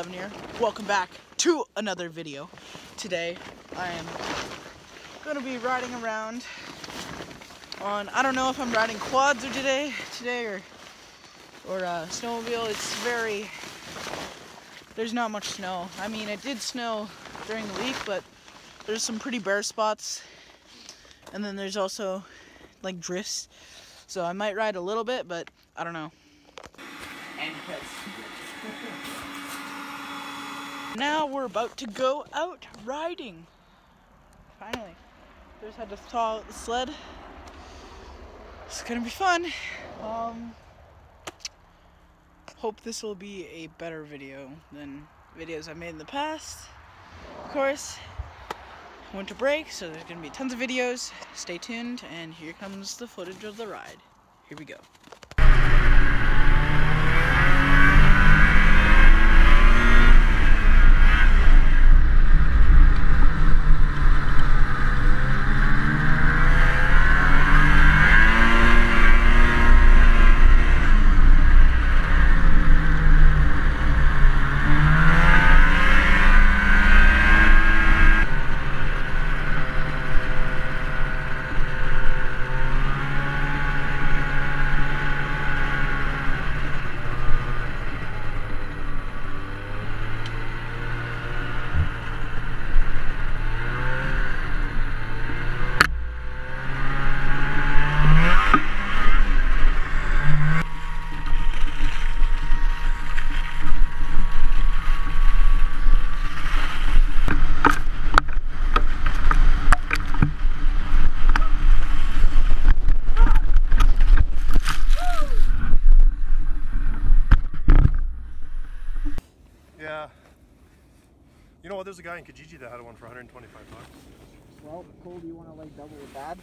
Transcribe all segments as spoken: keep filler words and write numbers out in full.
eleven here. Welcome back to another video. Today I am going to be riding around on, I don't know if I'm riding quads or today, today or or uh, snowmobile. It's very, there's not much snow. I mean, it did snow during the week, but there's some pretty bare spots, and then there's also like drifts. So I might ride a little bit, but I don't know. And now we're about to go out riding. Finally. Just had to thaw out the sled. It's gonna be fun. Um, hope this will be a better video than videos I've made in the past. Of course, winter break, so there's gonna be tons of videos. Stay tuned, and here comes the footage of the ride. Here we go. Yeah. You know what, there's a guy in Kijiji that had one for one hundred twenty-five bucks. Well, Cole, do you want to like double with Dad?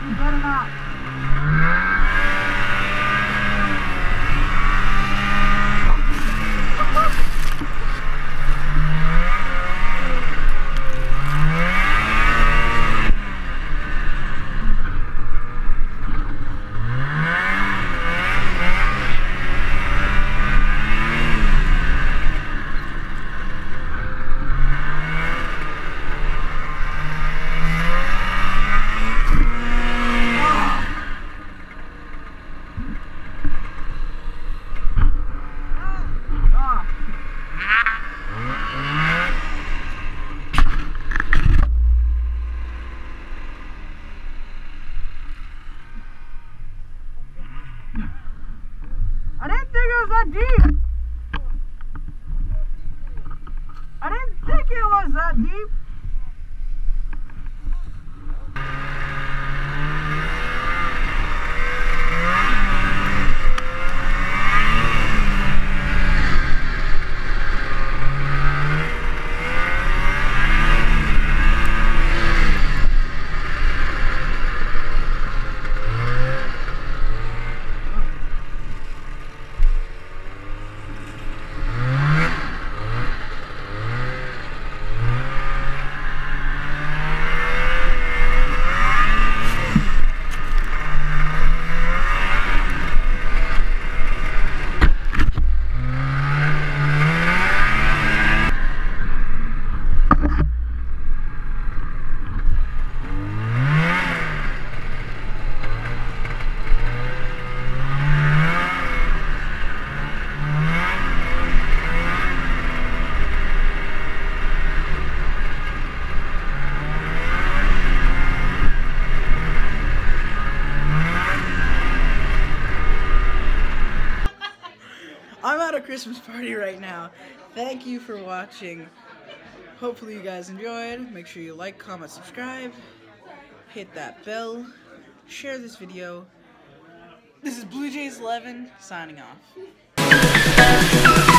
Get him out. I didn't think it was that deep. I didn't think it was that deep. I'm at a Christmas party right now. Thank you for watching. Hopefully you guys enjoyed. Make sure you like, comment, subscribe. Hit that bell. Share this video. This is Blue Jays eleven signing off.